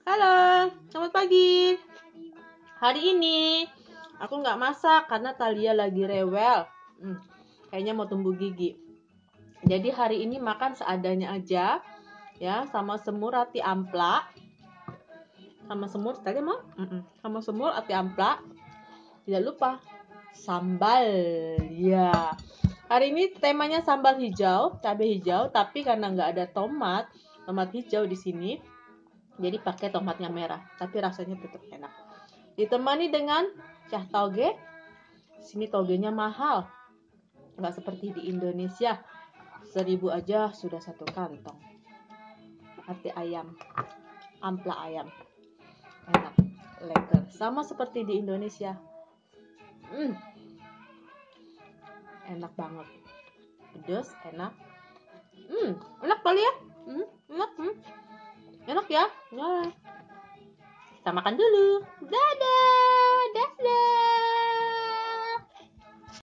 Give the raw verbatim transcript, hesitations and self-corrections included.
Halo, selamat pagi. Hari ini aku nggak masak karena Talia lagi rewel. Hmm, kayaknya mau tumbuh gigi. Jadi hari ini makan seadanya aja, ya, sama semur ati amplak. Sama semur tadi mau? Mm-mm. Sama semur ati amplak. Tidak lupa sambal. Ya. Hari ini temanya sambal hijau, cabai hijau, tapi karena nggak ada tomat, tomat hijau di sini, jadi pakai tomatnya merah, tapi rasanya tetap enak. Ditemani dengan cah toge. Sini togenya mahal, nggak seperti di Indonesia. Seribu aja sudah satu kantong. Ati ayam, ampla ayam, enak, leker, sama seperti di Indonesia. Hmm, enak banget, pedas, enak. Hmm, enak kali ya? Hmm, enak, hmm. Enak ya? Nah, kita makan dulu. Dadah.